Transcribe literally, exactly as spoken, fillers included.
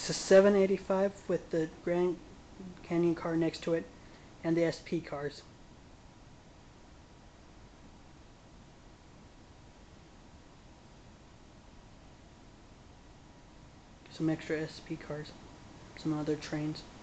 It's a seven eighty-five with the Grand Canyon car next to it and the S P cars. Some extra S P cars, some other trains.